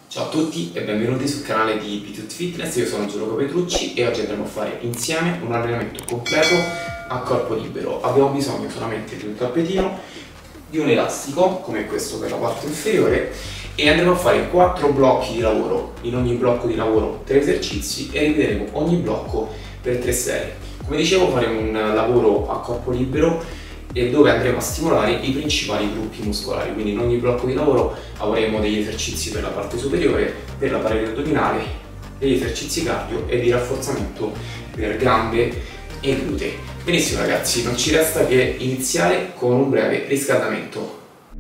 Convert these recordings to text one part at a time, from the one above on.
Ciao a tutti e benvenuti sul canale di Btut Fitness, io sono Gianluca Petrucci e oggi andremo a fare insieme un allenamento completo a corpo libero. Abbiamo bisogno solamente di un tappetino, di un elastico come questo per la parte inferiore e andremo a fare 4 blocchi di lavoro. In ogni blocco di lavoro 3 esercizi e ripeteremo ogni blocco per 3 serie. Come dicevo, faremo un lavoro a corpo libero e dove andremo a stimolare i principali gruppi muscolari, quindi in ogni blocco di lavoro avremo degli esercizi per la parte superiore, per la parete addominale, degli esercizi cardio e di rafforzamento per gambe e glutei. Benissimo ragazzi, non ci resta che iniziare con un breve riscaldamento.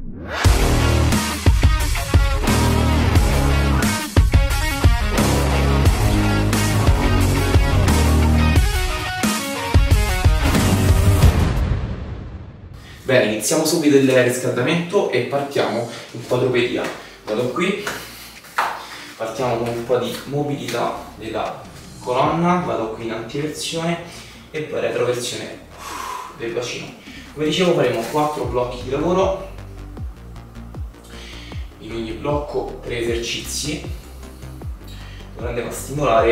Bene, iniziamo subito il riscaldamento e partiamo in quadrupedia. Vado qui, partiamo con un po' di mobilità della colonna, vado qui in antiversione e poi retroversione del bacino. Come dicevo, faremo 4 blocchi di lavoro, in ogni blocco 3 esercizi, dove andremo a stimolare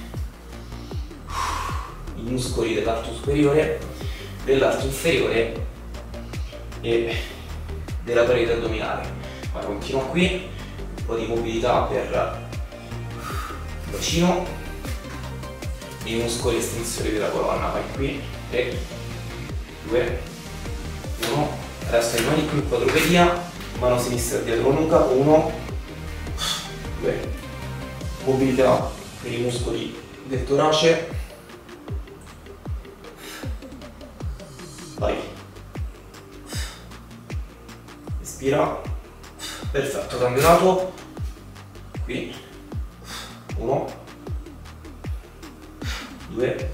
i muscoli dell'arto superiore, dell'arto inferiore e della parete addominale. Ma continuo qui, un po' di mobilità per il bacino e i muscoli estensori della colonna. Vai qui, 3, 2, 1, adesso rimani qui in quadrupedia, mano sinistra dietro la nuca, 1, 2, mobilità per i muscoli del torace, vai. Respira, perfetto, cambio lato, qui, 1, 2,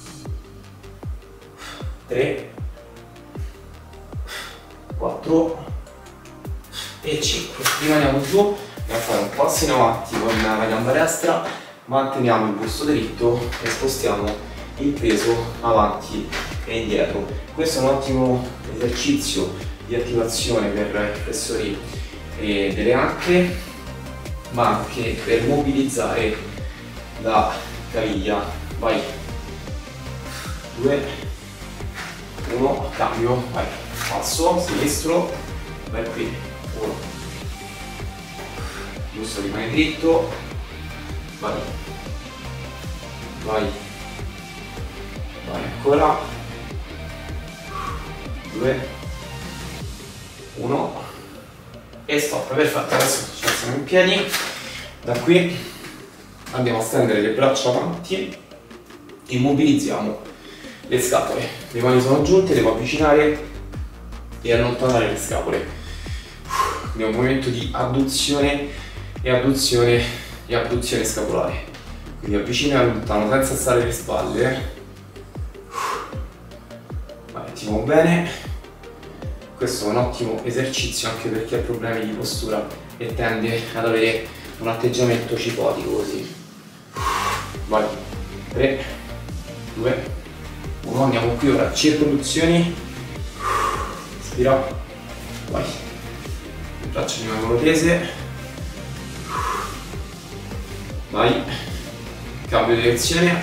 3, 4 e 5. Rimaniamo giù, andiamo a fare un passo in avanti con la gamba destra, manteniamo il busto dritto e spostiamo il peso avanti e indietro. Questo è un ottimo esercizio di attivazione per i flessori delle anche, ma anche per mobilizzare la caviglia. Vai, 2, 1, cambio, vai, passo, sinistro, vai qui, 1, giusto, rimane dritto, vai, vai, vai ancora, 2, 1 e stop, perfetto. Adesso ci alziamo in piedi, da qui andiamo a stendere le braccia avanti, immobilizziamo le scapole, le mani sono giunte, devo avvicinare e allontanare le scapole. Abbiamo un movimento di adduzione e adduzione e abduzione scapolare, quindi avvicino e allontano senza stare le spalle. Vai, ti muovo bene. Questo è un ottimo esercizio anche per chi ha problemi di postura e tende ad avere un atteggiamento cicotico così. Vai, 3, 2, 1, andiamo qui ora, circonduzioni, respira, vai, le braccia rimangono tese, vai, cambio direzione,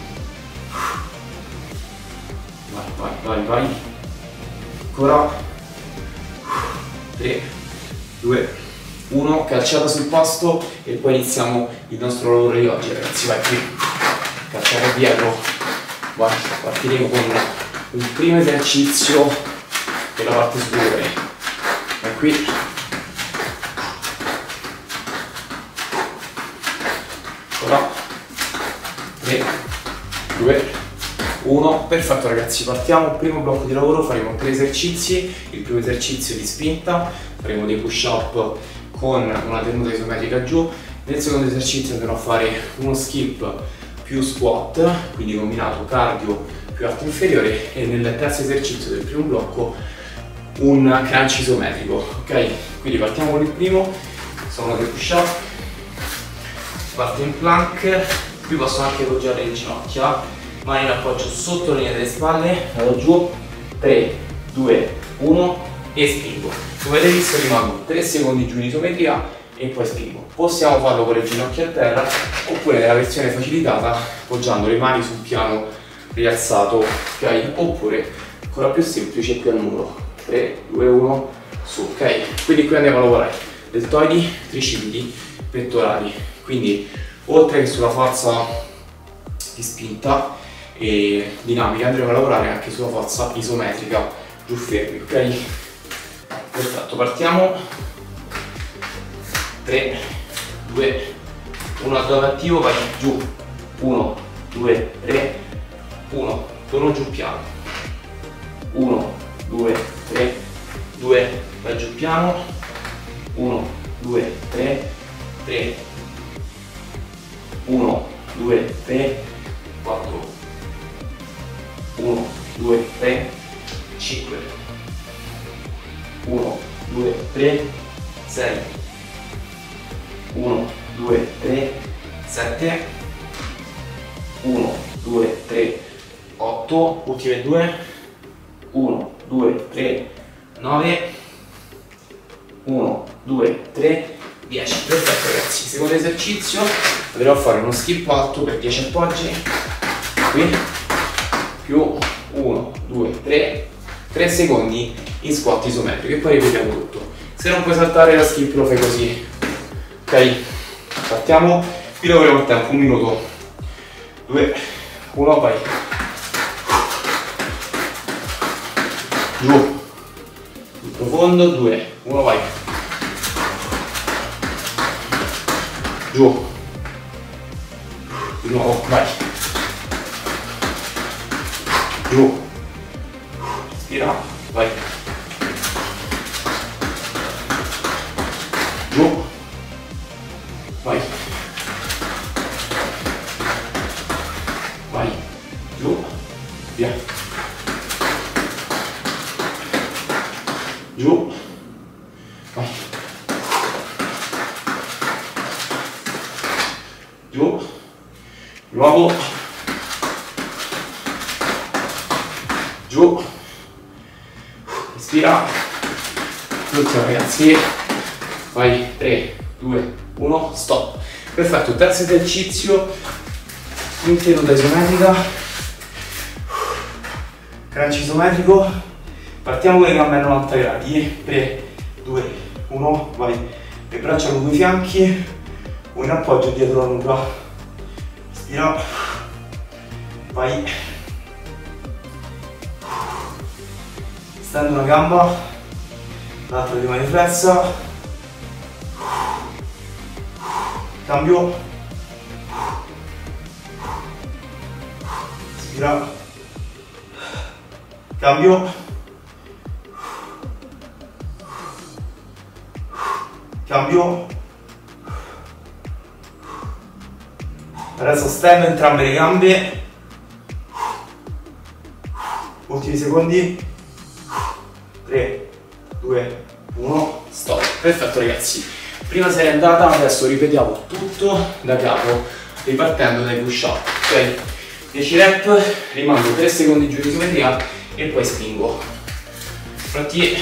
vai, vai, vai, vai, ancora, 3, 2, 1, calciata sul posto e poi iniziamo il nostro lavoro di oggi ragazzi. Vai qui, calciare dietro, vai, partiremo con il primo esercizio per la parte superiore. Vai qui, ora, 3, 2, 1, perfetto ragazzi, partiamo, primo blocco di lavoro, faremo 3 esercizi, il primo esercizio di spinta, faremo dei push up con una tenuta isometrica giù, nel secondo esercizio andremo a fare uno skip più squat, quindi combinato cardio più arto inferiore e nel terzo esercizio del primo blocco un crunch isometrico, ok? Quindi partiamo con il primo, sono dei push up, parto in plank, qui posso anche poggiare le ginocchia, mani in appoggio sotto la linea delle spalle, vado giù, 3, 2, 1 e spingo. Come avete visto rimango 3 secondi giù in isometria e poi spingo. Possiamo farlo con le ginocchia a terra oppure nella versione facilitata poggiando le mani sul piano rialzato, ok? Oppure ancora più semplice qui al muro. 3, 2, 1, su, ok? Quindi qui andiamo a lavorare deltoidi, tricipiti, pettorali. Quindi oltre che sulla forza di spinta e dinamica andremo a lavorare anche sulla forza isometrica giù fermi, ok? Perfetto, partiamo. 3, 2, 1, addome attivo, vai giù. 1, 2, 3, 1, torno giù piano. 1, 2, 3, 2, vai giù piano. 1, 2, 3, 3, 1, 2, 3, 4, 1, 2, 3, 5, 1, 2, 3, 6, 1, 2, 3, 7, 1, 2, 3, 8, ultime 2, 1, 2, 3, 9, 1, 2, 3, 10. Perfetto ragazzi, secondo esercizio andremo a fare uno skip alto per 10 appoggi, qui, più 1, 2, 3, 3 secondi in squat isometrico e poi ripetiamo tutto. Se non puoi saltare la skip lo fai così, ok? Partiamo, qui lavoriamo a tempo, 1 minuto, 2, 1, vai. Giù, profondo, 2, 1, vai. Giù, di nuovo, vai. Giù, respira, vai. Giù, vai. Vai, giù, via. Giù, vai. Giù, nuovo. Giù, respira. L'ultimo ragazzi, vai. 3, 2, 1, stop. Perfetto, terzo esercizio, quinta da isometrica, crunch isometrico. Partiamo con le gambe a 90 gradi, 3, 2, 1, vai. Le braccia lungo i fianchi, un appoggio dietro la nuca. Respira, vai. Stendo una gamba, l'altra rimane flessa. Cambio. Respira. Cambio. Cambio. Adesso stendo entrambe le gambe. Ultimi secondi. 3, 2, 1, stop. Perfetto ragazzi. Prima serie è andata, adesso ripetiamo tutto da capo, ripartendo dai push up. Ok? 10 rep, rimango 3 secondi giù di isometria e poi spingo. Pronti?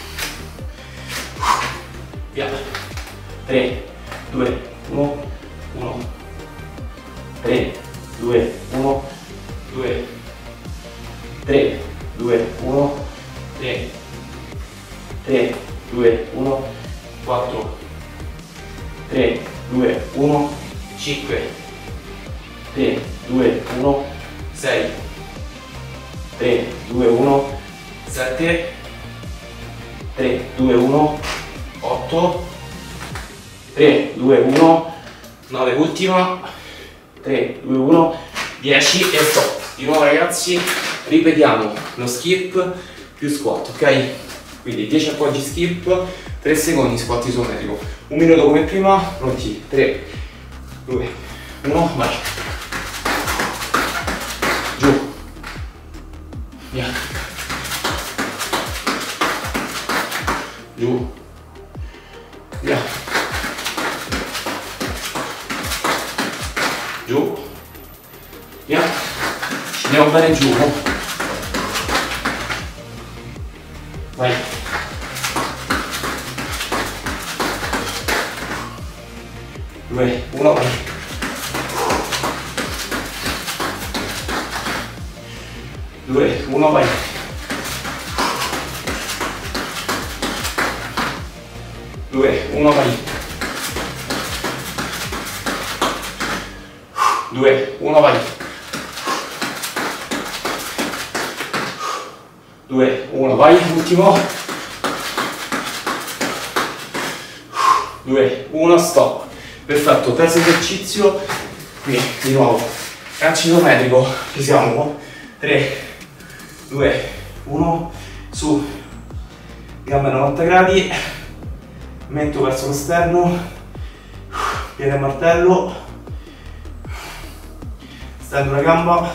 Via. 3, 2, 1, 1. 3, 2, 1, 2. 3, 2, 1, 3. 3, 2, 1, 4. 3, 2, 1, 5. 3, 2, 1, 6. 3, 2, 1, 7. 3, 2, 1, 8. 3, 2, 1, 9, ultima. 3, 2, 1, 10 e stop. Di nuovo ragazzi, ripetiamo lo skip più squat, ok? Quindi 10 appoggi skip, 3 secondi squat isometrico. 1 minuto come prima, pronti? 3, 2, 1, vai. Giù. Via. Giù. Via. Giù. Via. Scendiamo bene giù. Vai. 2, 1, vai. 2, 1, vai. 2, 1, vai. 2, 1, vai. 2, 1, vai, ultimo. 2, 1, stop. Perfetto, terzo esercizio. Qui, di nuovo, gancio isometrico. Ci siamo. 3, 2, 1, su. Gambe a 90 gradi. Mento verso lo sterno. Piede a martello. Stendo la gamba.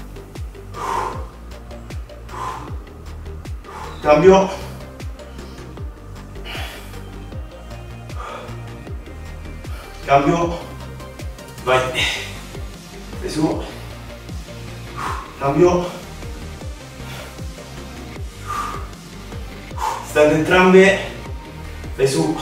Cambio. Cambio. Vai. Vai su. Cambio. Stendo entrambe. Vai su.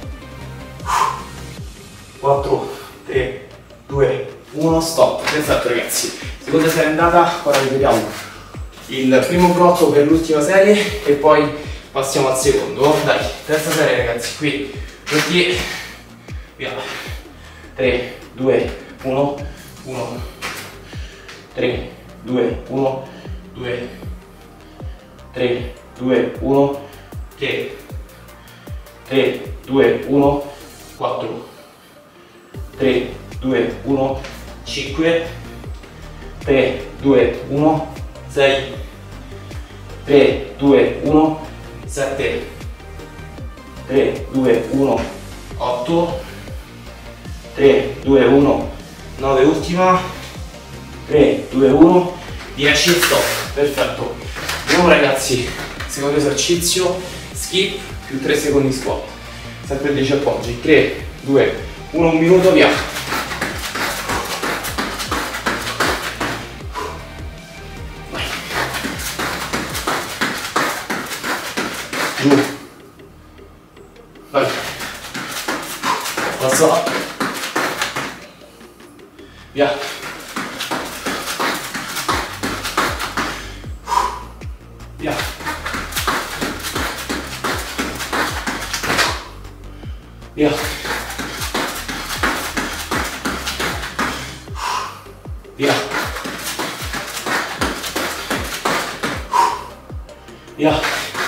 4, 3, 2, 1, stop. Perfetto ragazzi. Seconda serie andata, ora ripetiamo il primo blocco per l'ultima serie e poi passiamo al secondo. Dai, terza serie ragazzi, qui, perché via. 3, 2, 1, 1, 3, 2, 1, 2, 3, 2, 1, 3, 3, 2, 1, 4, 3, 2, 1, 5, 3, 2, 1, 6, 3, 2, 1, 7, 3, 2, 1, 8, 3, 2, 1, 9, ultima, 3, 2, 1, 10, stop. Perfetto. Andiamo ragazzi, secondo esercizio, skip più 3 secondi squat. Sempre 10 appoggi. 3, 2, 1, un minuto, via. Giù. Vai. Passa. Via. Via. Via. Via. Via.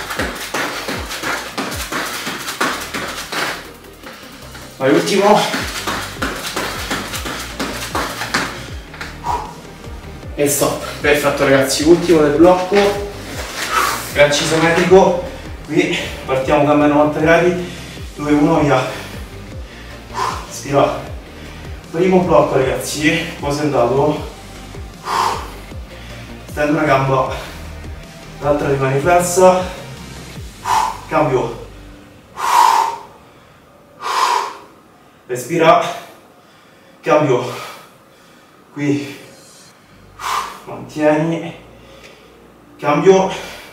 Vai, ultimo. E stop. Perfetto ragazzi, ultimo del blocco. Gancio isometrico. Qui partiamo gambe a 90 gradi. 2, 1, via. Spira. Primo blocco ragazzi, cosa è andato? Stendo una gamba, l'altra rimane flessa. Cambio. Respira. Cambio. Qui. Mantieni. Cambio.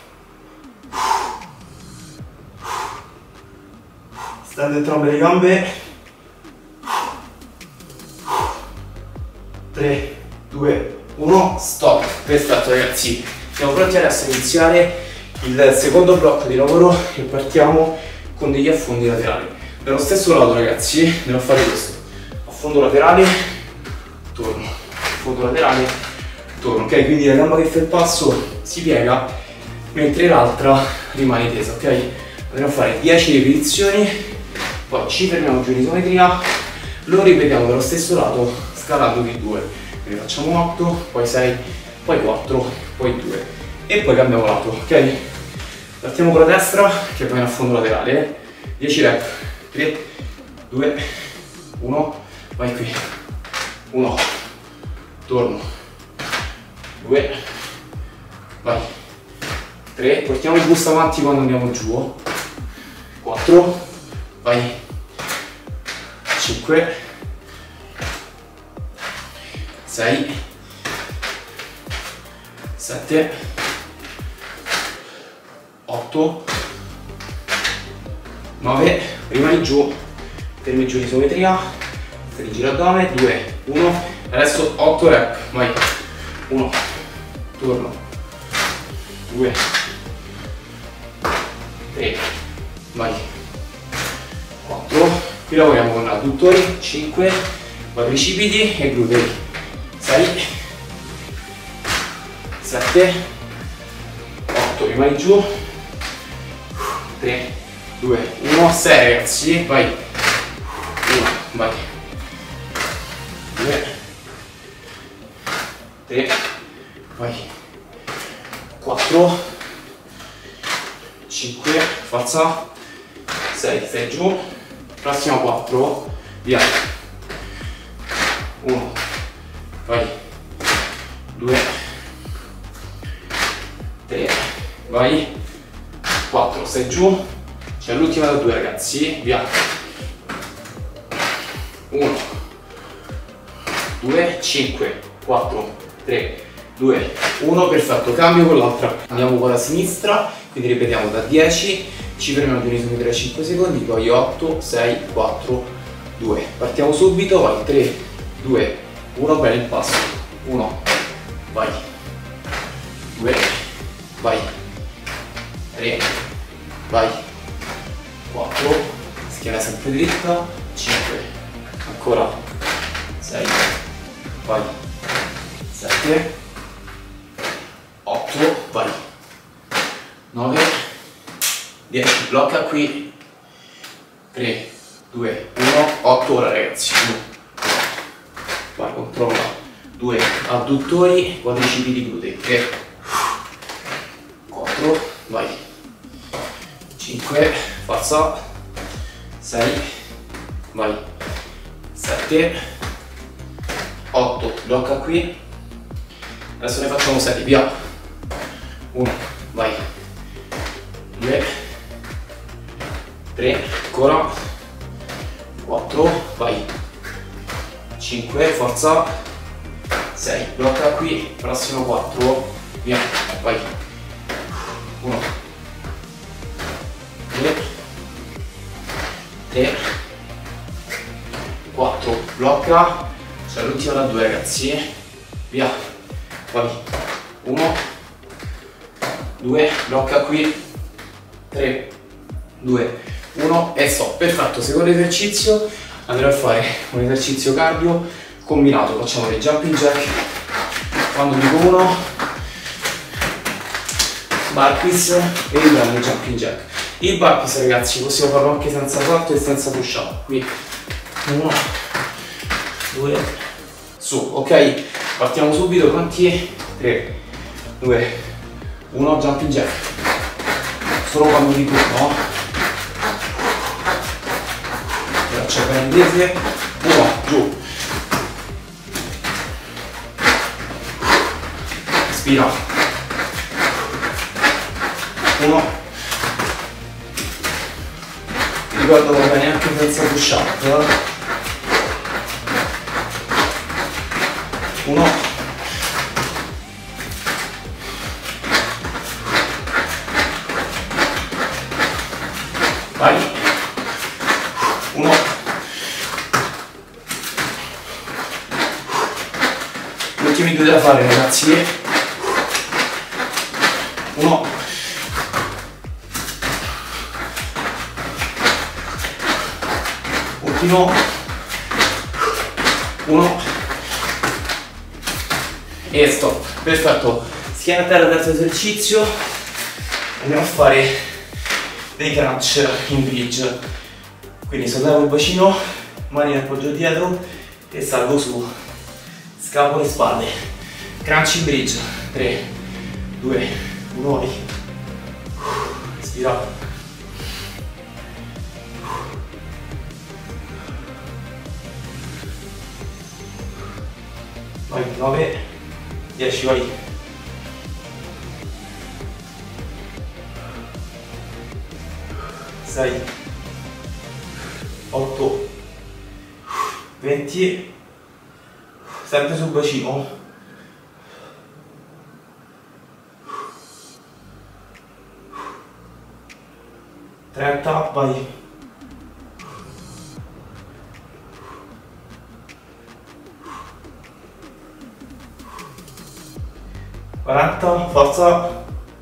Stendo entrambe le gambe. 3, 2, 1, stop. Perfetto ragazzi. Siamo pronti adesso a iniziare il secondo blocco di lavoro e partiamo con degli affondi laterali. Dallo stesso lato ragazzi, devo fare questo. Affondo laterale, torno. Affondo laterale, torno. Ok, quindi la gamba che fa il passo si piega mentre l'altra rimane tesa, ok? Andremo a fare 10 ripetizioni, poi ci fermiamo giù in isometria, lo ripetiamo dallo stesso lato scalando di 2. Quindi facciamo 8, poi 6, poi 4, poi 2 e poi cambiamo lato, ok? Partiamo con la destra che va in affondo laterale, 10 rep. 3, 2, 1, vai qui. 1, torno. 2, vai. 3, portiamo il busto avanti quando andiamo giù. 4, vai. 5, 6, 7, 8, 9, rimani giù, fermi giù l'isometria, stringi l'addome, 2, 1, adesso 8 rep, vai, 1, torno, 2, 3, vai, 4, qui lavoriamo con adduttori, 5, quadricipiti e glutei, 6, 7, 8, rimani giù, 3, 2, 1, 6 ragazzi, vai, 1, vai, 2, 3, vai, 4, 5, forza, 6, stai giù, prossimo 4, via, 1, vai, 2, 3, vai, 4, stai giù, c'è l'ultima da 2 ragazzi, via, 1, 2, 5, 4, 3, 2, 1, perfetto, cambio con l'altra, andiamo con la sinistra, quindi ripetiamo da 10, ci fermiamo di un'isommetria 5 secondi, poi 8, 6, 4, 2, partiamo subito, vai, 3, 2, 1, bene il passo, 1, vai, 2, vai, 3, vai, 4, schiena sempre dritta, 5, ancora, 6, vai, 7, 8, vai, 9, 10, blocca qui, 3, 2, 1, 8 ora ragazzi, 1, vai, controlla, 2, adduttori, quadricipiti, glutei, 3, 4, vai, 5, forza, 6, vai, 7, 8, blocca qui, adesso ne facciamo 6, via, 1, vai, 2, 3, ancora, 4, vai, 5, forza, 6, blocca qui, prossimo 4, via, vai, 1, 2, 3, 4, blocca, c'è l'ultima da 2 ragazzi, via, vai, 1, 2, blocca qui, 3, 2, 1 e stop, perfetto, secondo esercizio andremo a fare un esercizio cardio combinato, facciamo dei jumping jack, quando dico 1, burpees e ritorno jumping jack. Il burpees ragazzi possiamo farlo anche senza salto e senza push up, qui 1, 2, su, ok? Partiamo subito, pronti? 3, 2, 1, jumping jack, solo quando dico no, braccia bene tese, 1, giù, respira, 1, ricordo va bene anche senza push up, 1, vai, 1, gli ultimi 2 da fare ragazzi, 1, ultimo, 1 e stop, perfetto, schiena a terra, terzo esercizio, andiamo a fare dei crunch in bridge, quindi sollevo il bacino, mani in appoggio dietro e salgo su, scapole e spalle, crunch in bridge, 3, 2, 1, vai, respira, vai, 9, 10, vai, 6, 8, 20, sempre sul bacino, 30, vai, 40, forza.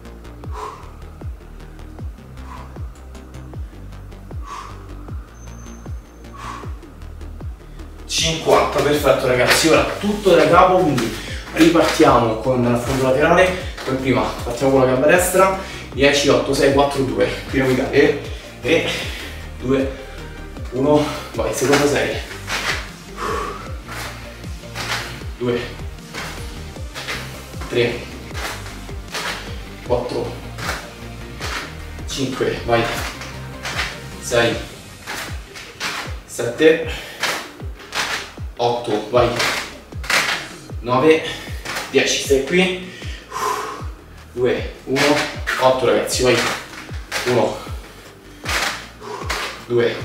50, perfetto ragazzi. Ora tutto da capo, quindi ripartiamo con l'affondo laterale. Per prima partiamo con la gamba destra. 10, 8, 6, 4, 2. Piramidale. 3, 2, 1, vai. Seconda serie. 2, 3, 4, 5, vai. 6, 7, 8, vai. 9, 10, stai qui. 2, 1, 8 ragazzi, vai. 1, 2,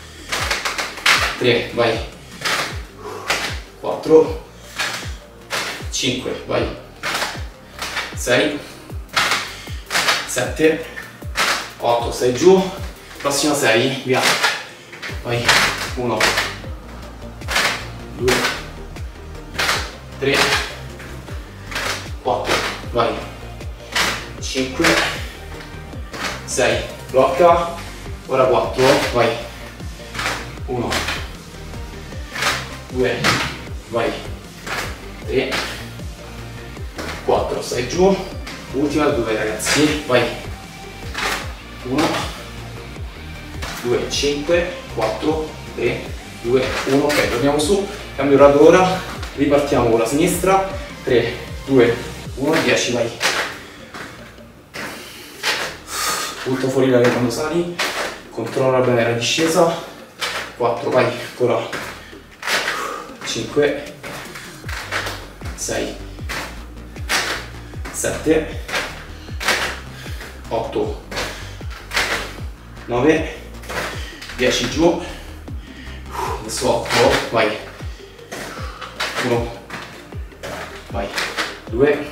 3, vai. 4, 5, vai. 6, 7, 8, stai giù. Prossima 6, via. Vai. 1, 2, 3, 4, vai. 5, 6, blocca. Ora 4, vai. 1, 2, vai. 3, 4, stai giù. Ultima 2 ragazzi, vai. 1, 2, 5, 4, 3, 2, 1, ok, torniamo su, cambio lato ora, ripartiamo con la sinistra, 3, 2, 1, 10, vai. Butta fuori l'aria quando sali, controlla bene la discesa, 4, vai, ancora, 5, 6, 7, 8, 9, 10 giù, adesso 8, vai, 1, vai, 2,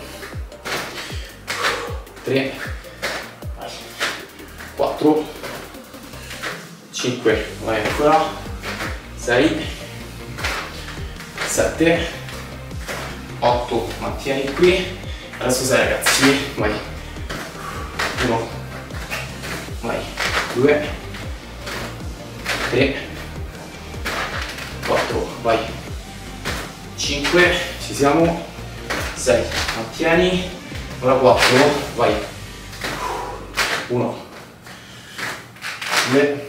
3, vai, 4, 5, vai ancora, 6, 7, 8, mantieni qui, adesso 6 ragazzi, vai, 1, vai, 2, 3, 4, vai, 5, ci siamo, 6, mantieni, ora 4, vai, 1, 2,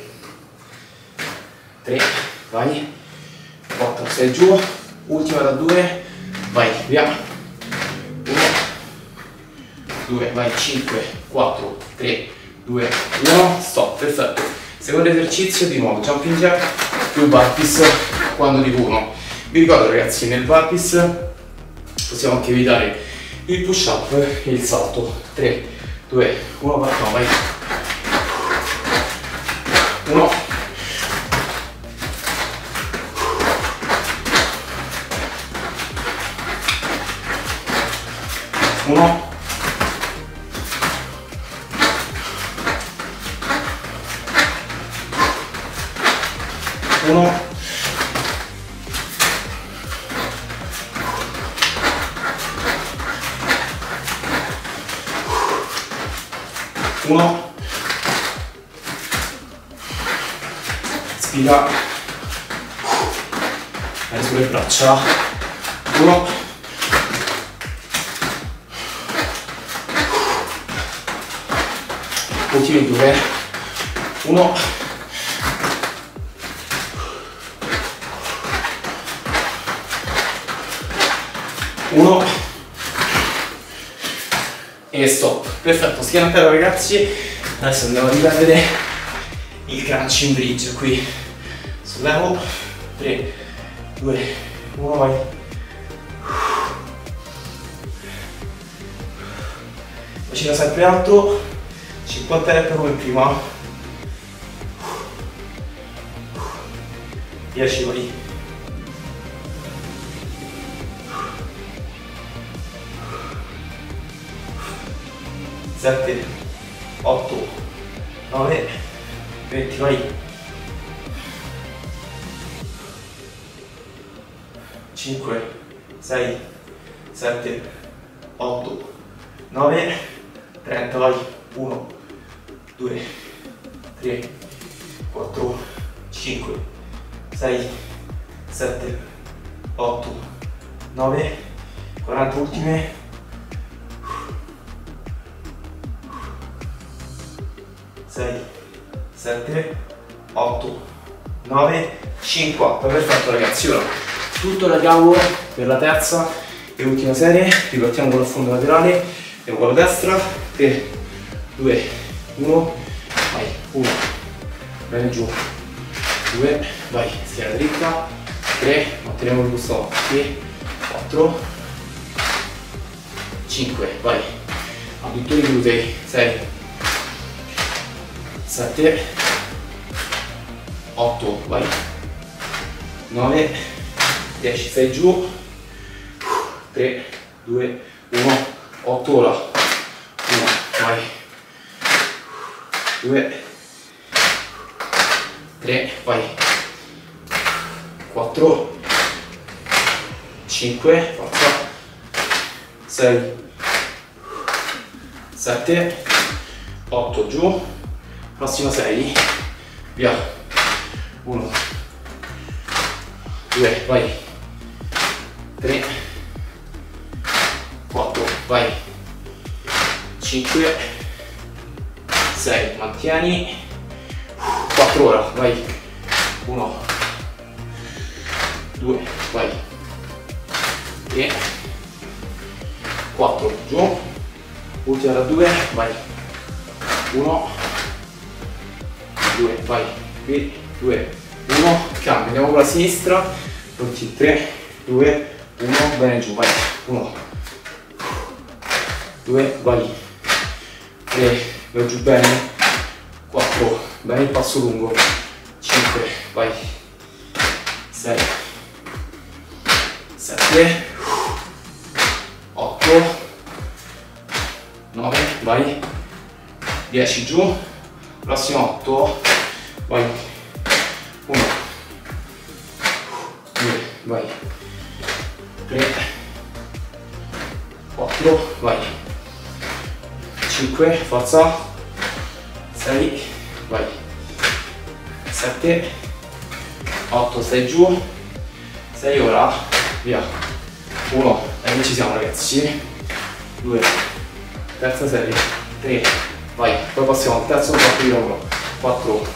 3, vai, 4, 6 giù, ultima da 2, vai, via, 1, 2, vai, 5, 4, 3, 2, 1, stop, perfetto. Secondo esercizio di nuovo jumping jack più burpees quando dico 1. Vi ricordo ragazzi, nel burpees possiamo anche evitare il push up e il salto. 3, 2, 1, partiamo, vai. 1, 1, 1, 1, spira, vai sulle braccia, 1, 2, 1, 1 e stop. Perfetto, schiena a terra ragazzi. Adesso andiamo a riprendere il crunching bridge qui. Sollevo, 3, 2, 1, vai. Bacino sempre alto, 50 rep come prima. 10 vai. 7, 8, 9, 20, vai. 5, 6, 7, 8, 9, 30, vai, 1, 2, 3, 4, 5, 6, 7, 8, 9, 40 ultime, 6, 7, 8, 9, 50, perfetto ragazzi. Ora tutto da cavolo per la terza e ultima serie, ripartiamo con l'affondo laterale, andiamo con la destra, 3, 2, 1, vai, 1, bene giù, 2, vai, schiena dritta, 3, manteniamo il busto avanti, 4, 5, vai, adduttori glutei, 6, 7, 8, vai, 9, 10, 6 giù, 3, 2, 1, 8 ora, 1, vai, 2, 3, vai, 4, 5, forza, 6, 7, 8 giù, prossima 6, via, 1, 2, vai, 3, 4, vai, 5, 6, mantieni, 4 ora, vai, 1, 2, vai, 3, 4, giù, ultima da 2, vai, 1, 2, vai, qui, 2, 1, cambio, andiamo con la sinistra, pronti, 3, 2, 1, bene giù, vai, 1, 2, vai, 3, vai giù bene, 4, bene il passo lungo, 5, vai, 6, 7, 8, 9, vai, 10 giù, prossimo 8, vai, 1, 2, vai, 3, 4, vai, 5, forza, 6, vai, 7, 8, stai giù, 6 ora, via, 1, e ci siamo ragazzi, 2, terza serie, 3, vai, poi passiamo al terzo blocco di lavoro, 4,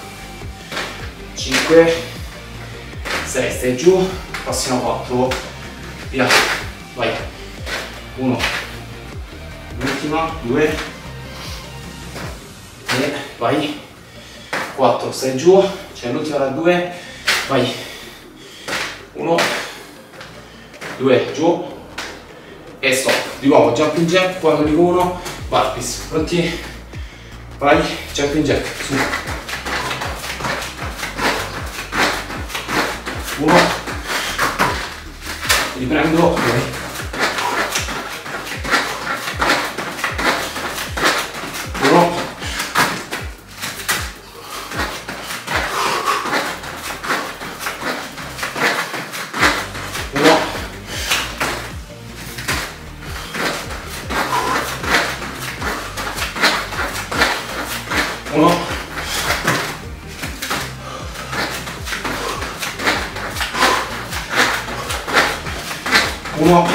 5, 6, stai giù, passiamo 4, via, vai, 1, l'ultima, 2, 3, vai, 4, stai giù, c'è l'ultima da 2, vai, 1, 2, giù, e stop. Di nuovo, jumping jack, quando dico 1, burpees, pronti? Vai, jumping jack, su. 1, riprendo, vai. 1, 1, 1,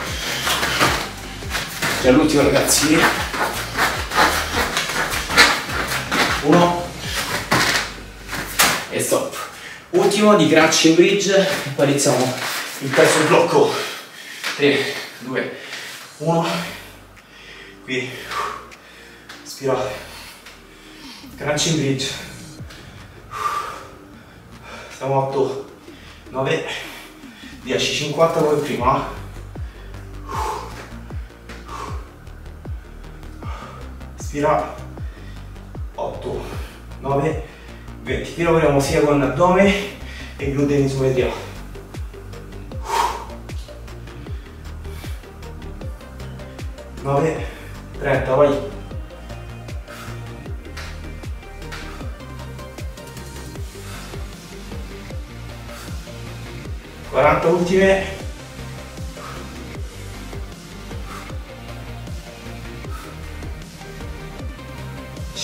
c'è l'ultimo ragazzi, 1 e stop. Ultimo di crunch bridge e poi iniziamo il terzo blocco, 3, 2, 1, qui, respirate, crunch bridge, siamo a 8, 9, 10, 50 come prima, respira, 8, 9, 20, qui lavoriamo sia con addome e glutei in isometria, 9, 30, vai, 40 ultime,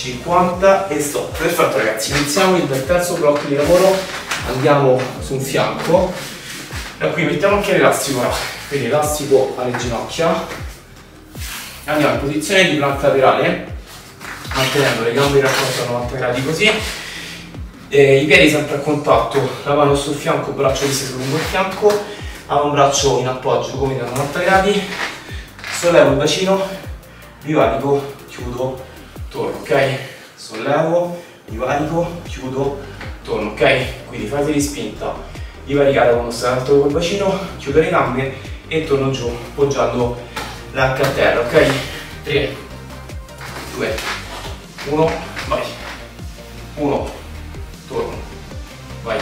50 e stop. Perfetto ragazzi, iniziamo il terzo blocco di lavoro, andiamo su un fianco, da qui mettiamo anche l'elastico là, quindi elastico alle ginocchia, andiamo in posizione di plank laterale, mantenendo le gambe in rapporto a 90 gradi così, i piedi sempre a contatto, la mano sul fianco, braccio disteso lungo il fianco, avambraccio in appoggio, gomiti a 90 gradi, sollevo il bacino, bivarico, chiudo, torno, ok? Sollevo, bivarico, chiudo, torno, ok? Quindi fase di spinta, divaricare quando stai alto col bacino, chiudo le gambe e torno giù, poggiando l'anca a terra, ok? 3, 2, 1, vai. 1, torno, vai.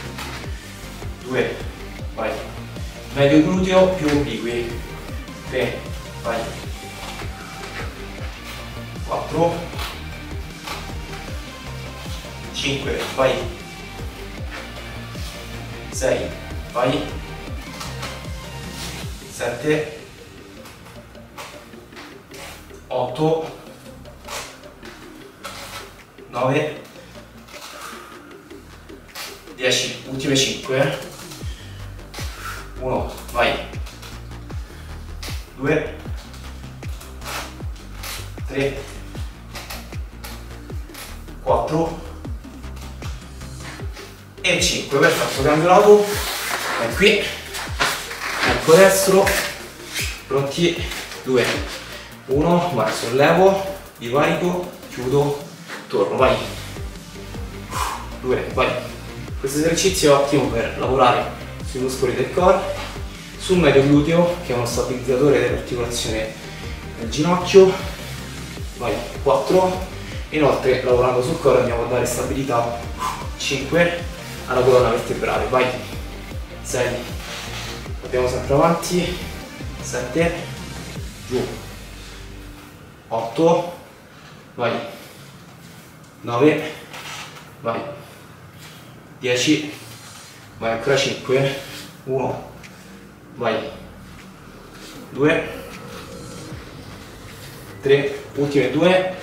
2, vai. Medio gluteo più obliqui. 3, vai. 4, 5, vai. 6, vai. 7, 8, 9, 10, ultime 5, 1, vai. 2, 3, 4 e 5, perfetto, cambio lato, e qui, ecco destro, pronti, 2, 1, vai, sollevo, divarico, chiudo, torno, vai, 2, vai. Questo esercizio è ottimo per lavorare sui muscoli del core, sul medio gluteo, che è uno stabilizzatore dell'articolazione del ginocchio, vai, 4, inoltre lavorando sul core andiamo a dare stabilità, 5, alla colonna vertebrale, vai, 6, abbiamo sempre avanti, 7, giù, 8, vai, 9, vai, 10, vai ancora 5, 1, vai, 2, 3, ultime 2,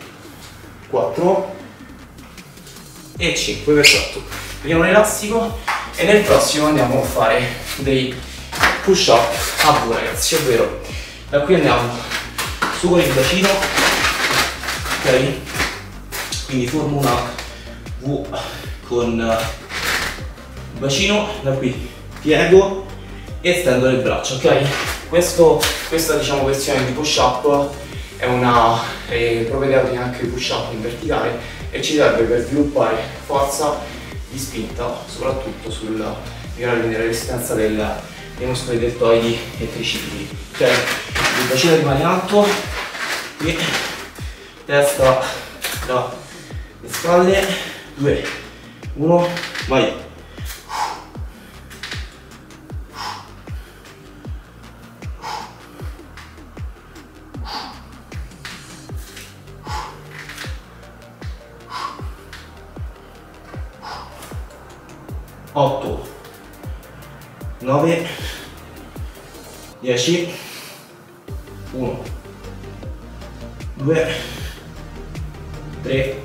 4 e 5, perfetto. Prendiamo l'elastico e nel prossimo andiamo a fare dei push up a V ragazzi, ovvero da qui andiamo su con il bacino, ok? Quindi formo una V con il bacino, da qui piego e stendo le braccia, ok? Questa diciamo versione di push up è una propedeutica anche di push up in verticale e ci serve per sviluppare forza di spinta, soprattutto sul migliorare la resistenza dei muscoli deltoidi e tricipiti. Ok, il bacino rimane alto, qui testa dalle spalle, 2, 1, vai. 8, 9, 10, 1, 2, 3,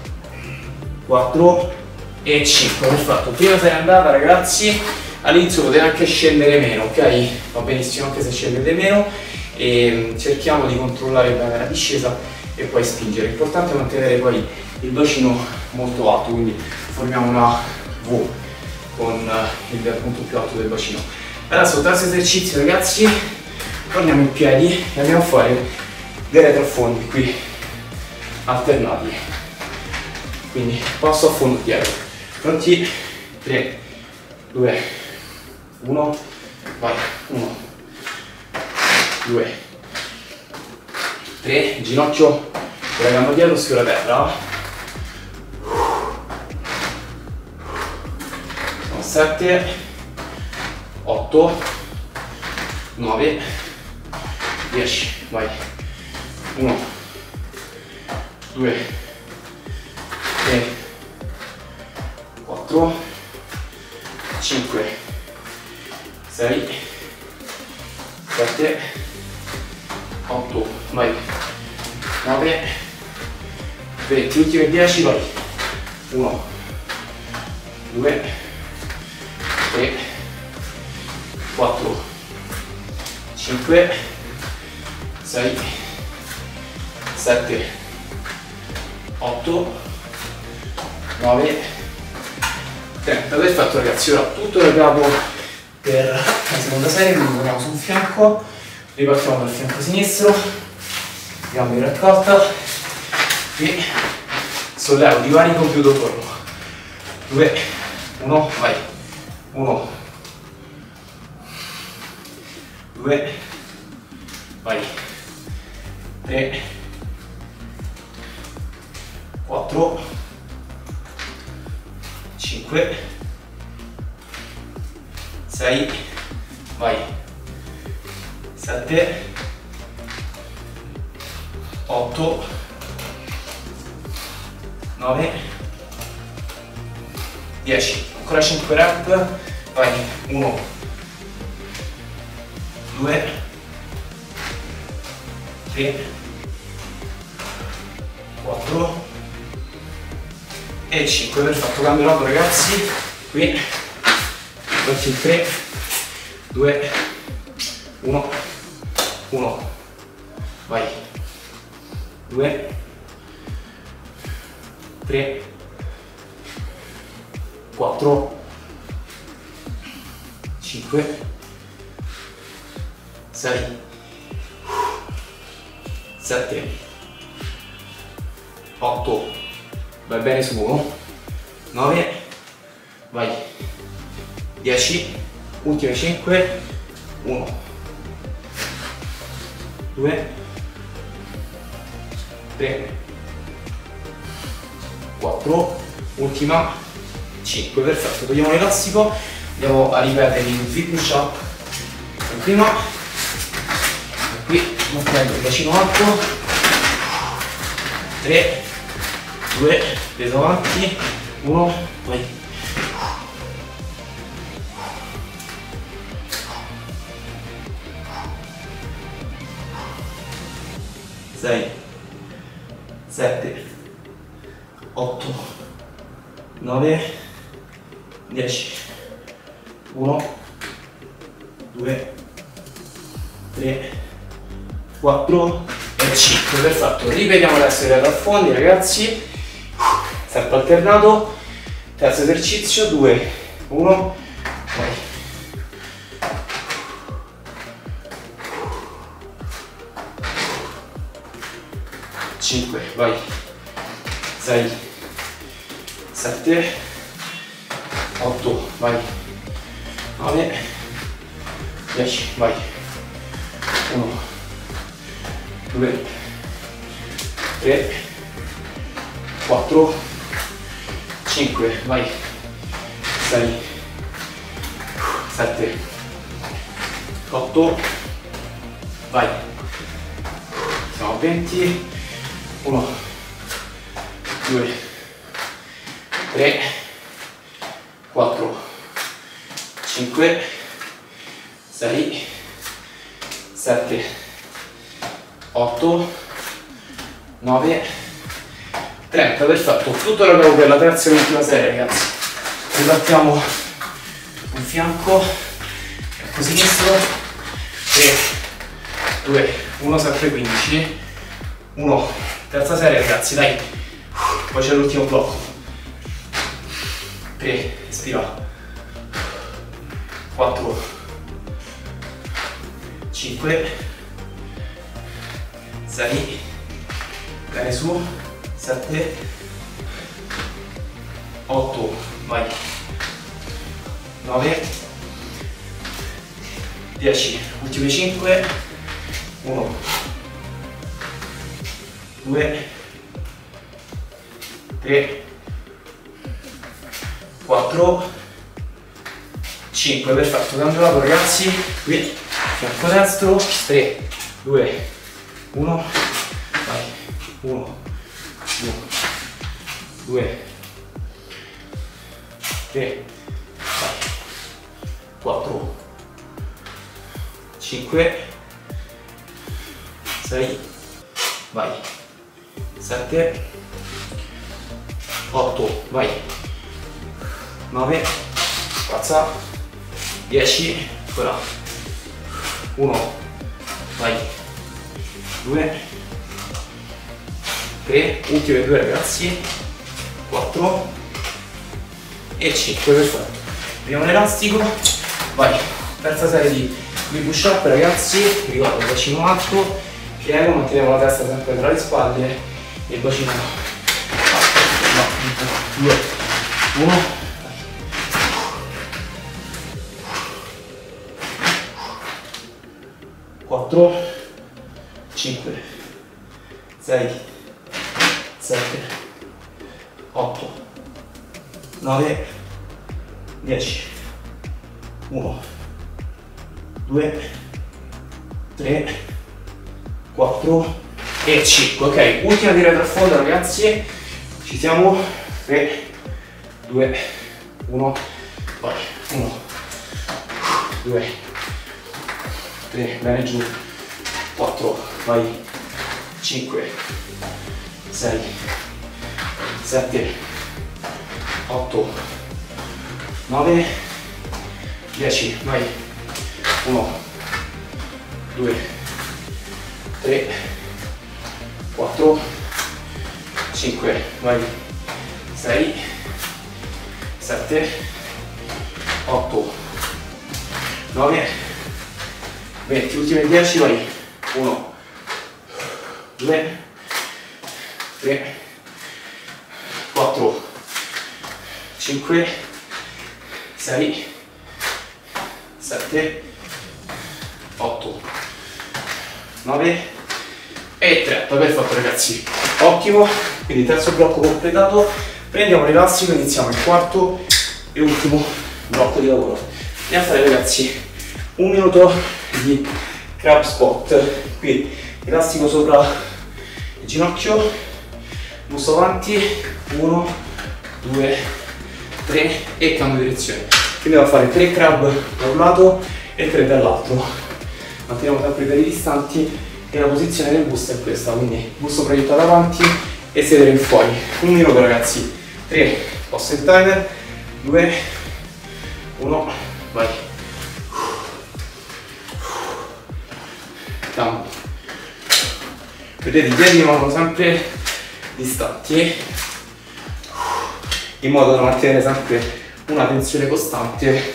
4 e 5, perfetto. Prima sei andata ragazzi, all'inizio potete anche scendere meno, ok? Va benissimo anche se scendete meno e cerchiamo di controllare bene la discesa e poi spingere. L'importante è mantenere poi il bacino molto alto, quindi formiamo una V con il punto più alto del bacino. Adesso terzo esercizio ragazzi, torniamo in piedi e andiamo a fare dei retrofondi qui alternati, quindi passo a fondo dietro, pronti, 3, 2, 1, vai, 1, 2, 3, ginocchio con la gamba dietro, sfiora terra, 7, 8, 9, 10, vai, 1, 2, 3, 4, 5, 6, 7, 8, vai, 9, 20, ultime 10, vai. 1, 2, 3, 4, 5, 6, 7, 8, 9, 30. Perfetto ragazzi, ora tutto da capo per la seconda serie, quindi torniamo su un fianco, ripartiamo dal fianco sinistro, gambe in raccolta e sollevo divani, compiuto torno. 2, 1, vai. 1, 2, vai. 3, 4, 5, 6, vai. 7, 8, 9, 10, ancora 5 rep, vai. 1, 2, 3, 4 e 5. Perfetto, cambio lato ragazzi, qui faccio il 3, 2, 1, 1, vai. 2, 3, 4, 5, 6, 7, 8, vai bene su 1, 9, vai. 10, ultime 5, 1, 2, 3, 4, ultima 5. Perfetto, togliamo l'elastico, andiamo a ripetere il V push up prima, e qui mettendo il bacino alto, 3, 2, peso avanti, 1, vai. 6, 7, 8, 9, 10, 1, 2, 3, 4 e 5. Perfetto, ripetiamo adesso il affondi ragazzi, sempre alternato. Terzo esercizio, 2, 1, vai. 5, vai. 6, 7, 8, vai. 9, 10, vai. 1, 2, 3, 4, 5, vai. 6, 7, 8, vai. Siamo a 20. 1, 2, 3, 4, 5, 6, 7, 8, 9, 30. Perfetto, tutto da capo per la terza e ultima serie ragazzi. Ripartiamo un fianco, ecco sinistro, 3, 2, 1, sempre 15, 1, terza serie ragazzi, dai, poi c'è l'ultimo blocco. 3, respira. 4, 5, 6, bene su, 7, 8, vai. 9, 10, ultime 5, 1, 2, 3, 4, 5. Perfetto, cambio lato ragazzi, qui fianco destro, 3, 2, 1, vai. 1, 2, 3, vai. 4, 5, 6, vai. 7, 8, vai, 9, forza, 10, ancora, 1, vai, 2, 3, ultime 2 ragazzi, 4 e 5, perfetto. Abbiamo l'elastico, vai, terza serie di push up ragazzi, vi ricordo il bacino alto, piego, manteniamo la testa sempre tra le spalle e il bacino alto, 2, 1, 4, 5, 6, 7, 8, 9, 10, 1, 2, 3, 4 e 5. Ok, ultima di retrofondo ragazzi, ci siamo, 3, 2, 1, vai, 1, 2, 3, bene giù, 4, vai, 5, 6, 7, 8, 9, 10, vai, 1, 2, 3, 4, 5, vai, 6, 7, 8, 9, 20, ultime 10, vai, 1, 2, 3, 4, 5, 6, 7, 8, 9 e 3. Perfetto ragazzi, ottimo, quindi terzo blocco completato, prendiamo l'elastico e iniziamo il quarto e ultimo blocco di lavoro. Andiamo a fare ragazzi un minuto di crab squat, qui elastico sopra il ginocchio, busto avanti, 1, 2, 3 e cambio direzione. Quindi devo fare 3 crab da un lato e 3 dall'altro. Manteniamo sempre i piedi distanti e la posizione del busto è questa, quindi busto proiettato avanti e sedere in fuori. Un minuto ragazzi, 3, posso il timer, 2, 1, vai. Cambio. Vedete i piedi rimangono sempre distanti in modo da mantenere sempre una tensione costante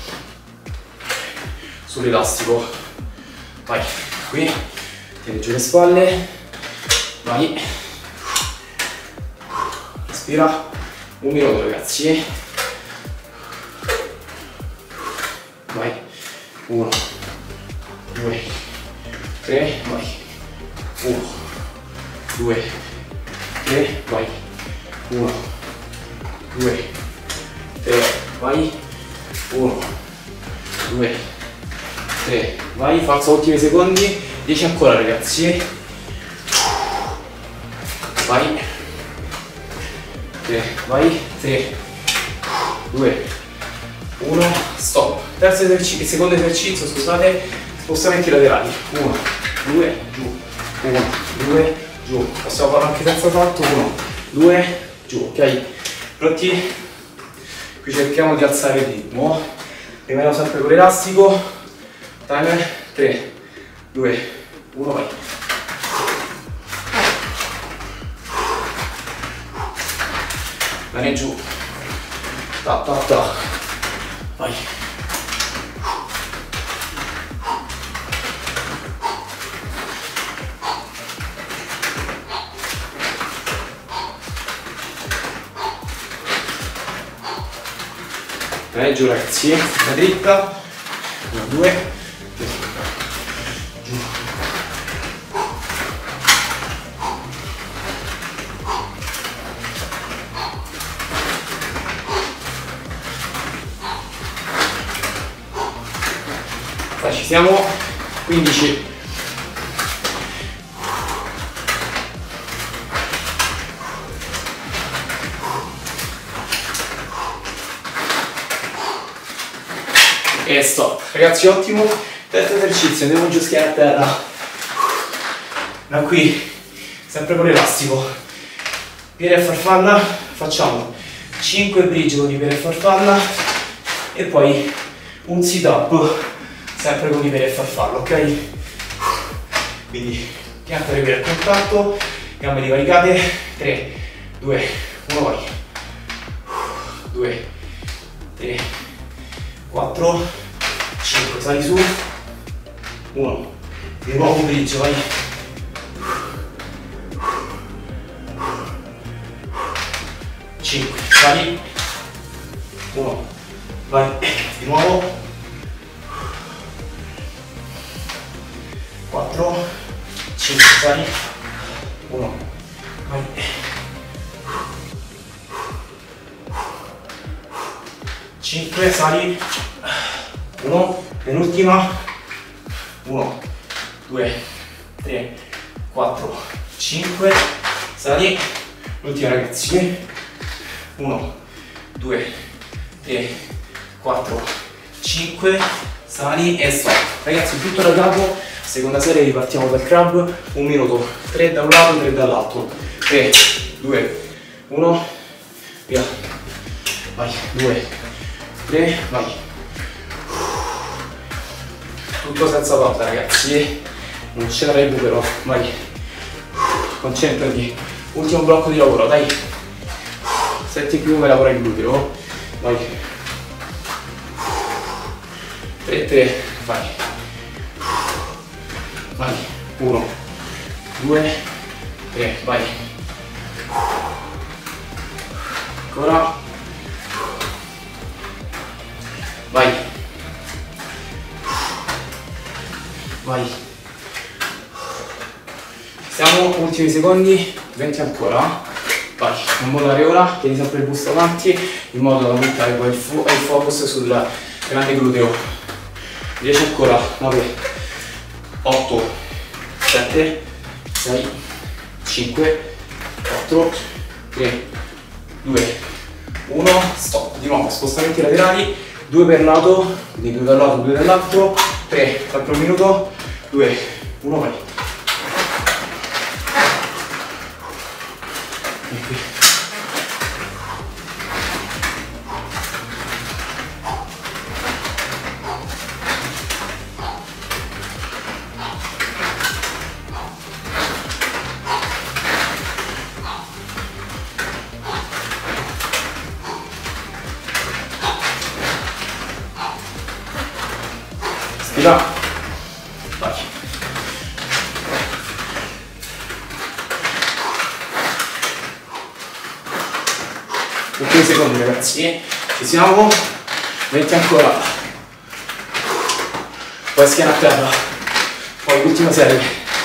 sull'elastico. Vai, qui, tieni giù le spalle, vai, respira, un minuto ragazzi, vai, 1, 2, 3, vai, 1, 2, 3, vai, 1, 2, 3, vai, 1, 2, 3, vai, forza, ultimi secondi, 10 ancora ragazzi, vai, 3, vai, 3, 2, 1, stop. Terzo esercizio, secondo esercizio, scusate, spostamenti laterali, 1, 2, giù, 1, 2, giù, possiamo farlo anche senza salto, 1, 2, giù, ok? Pronti? Qui cerchiamo di alzare il ritmo, rimaniamo sempre con l'elastico, timer, 3, 2, 1, vai. Bene giù, ta ta ta, vai. Bene giù ragazzi, la dritta, 1, 2, 3, giù. Qua ci siamo, 15. E stop. Ragazzi, ottimo. Terzo esercizio, andiamo giù schiena a terra. Da qui, sempre con l'elastico. Piede a farfalla, facciamo 5 bridge con i piedi a farfalla e poi un sit up sempre con i piedi a farfalla, ok? Quindi pianta le piedi a contatto, gambe divaricate, 3, 2, 1, vai. 2, 3, 4, 5, sali su, 1, di nuovo bridge, vai. 5, sali, 1, vai, di nuovo, 4, 5, sali, 1, vai, 5, sali, 1, penultima, 1, 2, 3, 4, 5, sali, l'ultima ragazzi, 1, 2, 3, 4, 5, sali e stop. Ragazzi, tutto da capo, seconda serie ripartiamo dal crab, 1 minuto, 3 da un lato, 3 dall'altro, 3, 2, 1, via, vai, 2, 3, vai, tutto senza pausa ragazzi, non c'è recupero, vai, concentrati, ultimo blocco di lavoro, dai, senti più come lavora il gluteo, vai, 3, 3, vai, vai, 1, 2, 3, vai, ancora, vai, vai, siamo ultimi secondi, 20 ancora, vai, non mollare ora, tieni sempre il busto avanti in modo da aumentare poi il focus sul grande gluteo, 10 ancora, 9, 8, 7, 6, 5, 4, 3, 2, 1, stop, di nuovo spostamenti laterali, 2 per lato, quindi 2 da un lato, 2 dall'altro, 3, altro minuto, 2, 1, vai. E qui. Stira, vai. Ultimi secondi ragazzi, ci siamo, 20 ancora, poi schiena a terra, poi l'ultima serie,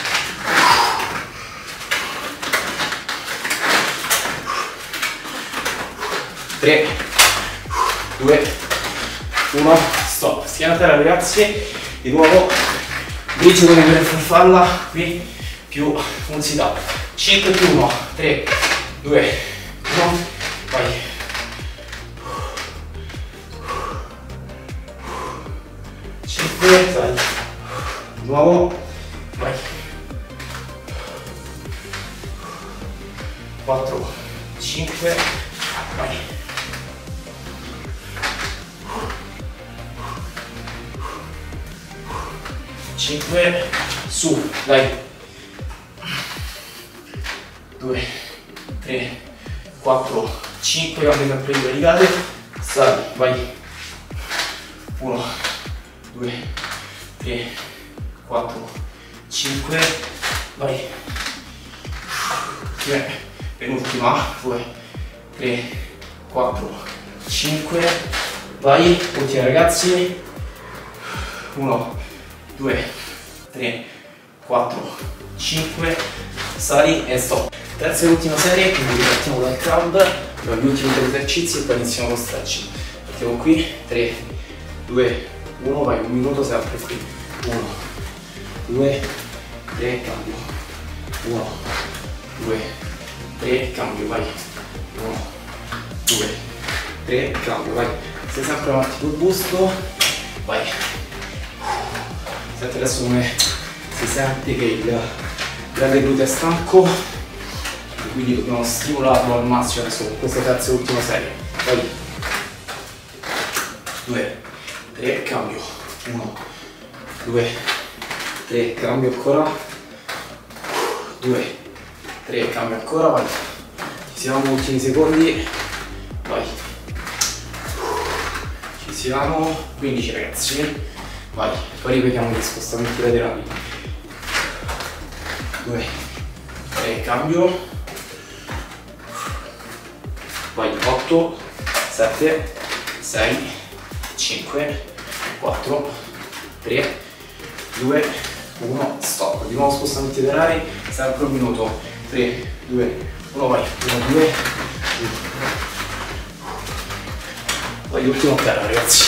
3, 2, 1, stop, schiena a terra ragazzi, di nuovo bridge con il piede a farfalla, qui più un sit up, 5 più 1, 3, 2, 1, vai, 5, sali, di nuovo, vai, 4, 5, vai, 5, su, dai, 2, 3, 4, 5, gambe sempre delicate, sali, vai, 1, 2, 3, 4, 5, vai, penultima, 2, 3, 4, 5, vai, ultima ragazzi, 1, 2, 3, 4, 5, sali e stop. Terza e ultima serie, quindi ripartiamo dal crab, gli ultimi 3 esercizi e poi iniziamo lo stretching. Partiamo qui, 3, 2, 1, vai, un minuto sempre qui, 1, 2, 3, cambio, 1, 2, 3, cambio, vai, 1, 2, 3, cambio, vai, stai sempre avanti col busto, vai. Senti adesso come si sente che il grande gluteo è stanco, quindi dobbiamo stimolarlo al massimo adesso con questa terza e ultima serie. Vai. 2, 3, cambio. 1, 2, 3, cambio ancora. 2, 3, cambio ancora, vai. Ci siamo, ultimi secondi. Vai. Ci siamo, 15 ragazzi. Vai, poi ripetiamo gli spostamenti laterali. 2, 3, cambio. Vai, 8, 7, 6, 5, 4, 3, 2, 1, stop. Di nuovo spostamenti laterali, sempre un minuto. 3, 2, 1, vai. 1, 2, 1. Poi l'ultimo piano ragazzi.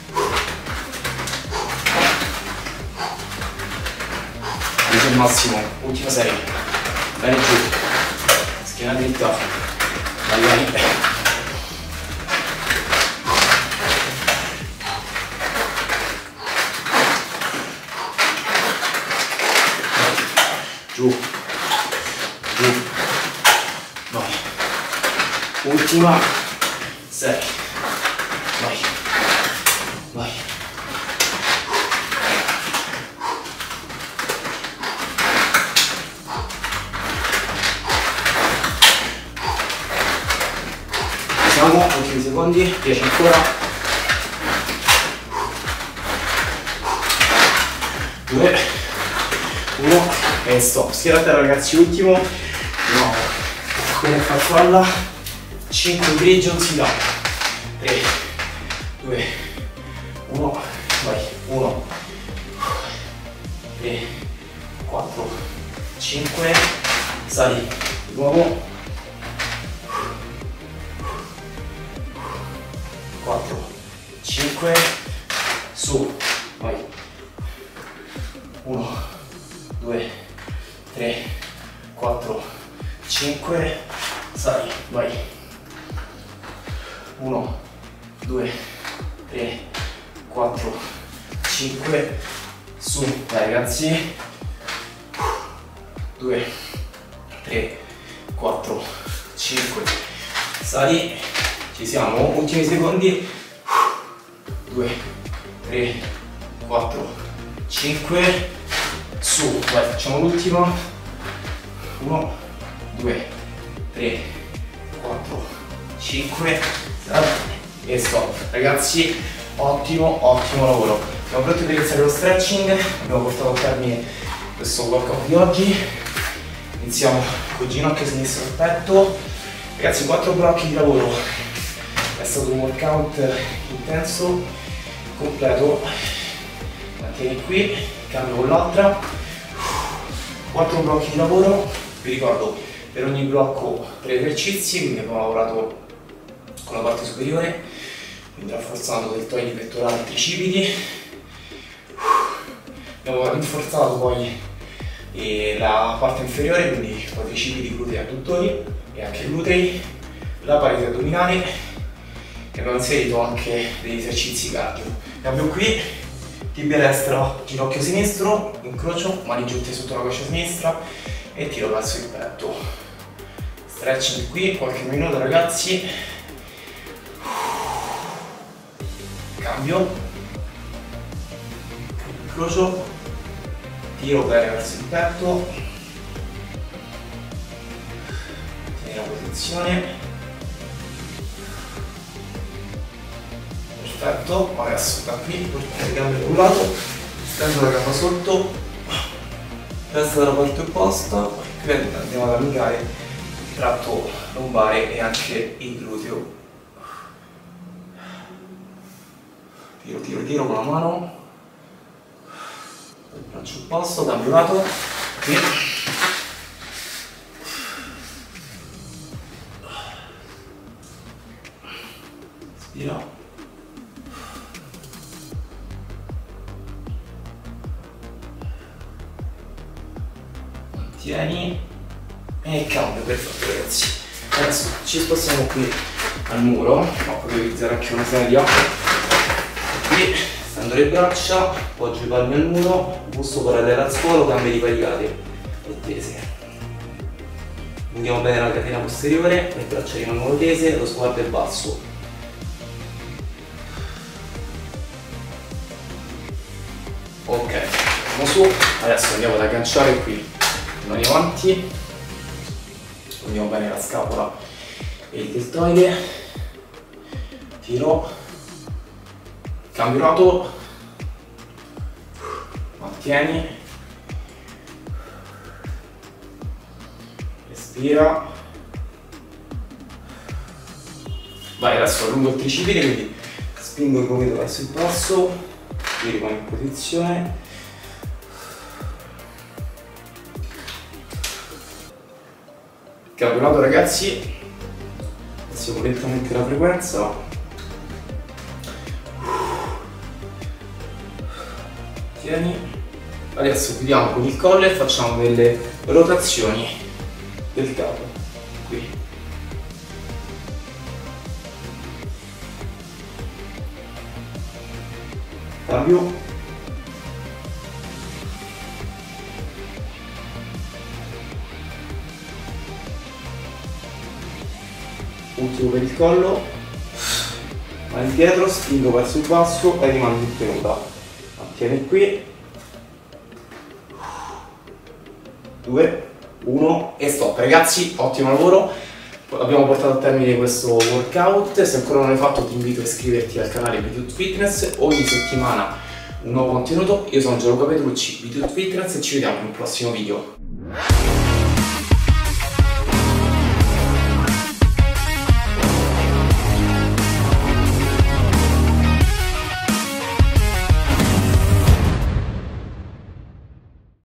Al massimo, ultima serie. Bene giù. Schiena dritta. Vai, vai. Giù, giù, vai, ultima, 6, vai, vai, siamo, ultimi secondi, 10 ancora, 2, 1 e stop. Schiena a terra ragazzi, ultimo, no, come farfalla, 5 grigi non si dà, 3, 2, 1, vai, 1, 3, 4, 5, sali, di nuovo, 4, 5, su, vai, 1, 2, 3, 4, 5, sali, vai, 1, 2, 3, 4, 5, su, dai ragazzi, 2, 3, 4, 5, sali, ci siamo, ultimi secondi, 2, 3, 4, 5, su, vai, facciamo l'ultimo, 1, 2, 3, 4, 5, e stop. Ragazzi, ottimo lavoro. Siamo pronti per iniziare lo stretching, abbiamo portato a termine questo workout di oggi. Iniziamo con ginocchio sinistro al petto. Ragazzi, 4 blocchi di lavoro. È stato un workout intenso, completo. Mantieni qui, cambio con l'altra. 4 blocchi di lavoro, vi ricordo per ogni blocco 3 esercizi, quindi abbiamo lavorato con la parte superiore, quindi rafforzando deltoidi, pettorali e tricipiti. Abbiamo rinforzato poi la parte inferiore, quindi quadricipiti, glutei, adduttори e anche glutei, la parete addominale e abbiamo inserito anche degli esercizi cardio. Cambio qui. Tibia destra, ginocchio sinistro, incrocio, mani giunte sotto la coscia sinistra e tiro verso il petto. Stretching qui, qualche minuto ragazzi. Cambio. Incrocio, tiro bene verso il petto. Tieni la posizione. Perfetto, adesso da qui portate le gambe da un lato, stendo la gamba sotto, testa dalla parte opposta, qui andiamo ad allungare il tratto lombare e anche il gluteo. Tiro con la mano, braccio opposto, cambio lato, qui. Spira. Tieni e cambio, perfetto ragazzi. Adesso ci spostiamo qui al muro, potete utilizzare anche una sedia. Qui stendo le braccia, appoggio i palmi al muro, busto parallelo al suolo, gambe ricaricate e tese. Andiamo bene la catena posteriore, le braccia rimangono tese, lo sguardo è basso. Ok, andiamo su, adesso andiamo ad agganciare qui le mani avanti, andiamo bene la scapola e il deltoide, tiro, cambio lato, mantieni, respira, vai, adesso allungo il tricipite, quindi spingo il gomito verso il basso, mi rimango in posizione, cambio lato ragazzi, alziamo lentamente la frequenza, tieni, adesso chiudiamo con il collo e facciamo delle rotazioni del capo, qui, cambio, ultimo per il collo, mani indietro, spingo verso il basso e rimando in tenuta, mantieni qui, 2, 1 e stop. Ragazzi, ottimo lavoro, abbiamo portato a termine questo workout. Se ancora non l'hai fatto ti invito a iscriverti al canale Btut Fitness, ogni settimana un nuovo contenuto. Io sono Gianluca Petrucci, Btut Fitness, e ci vediamo in un prossimo video.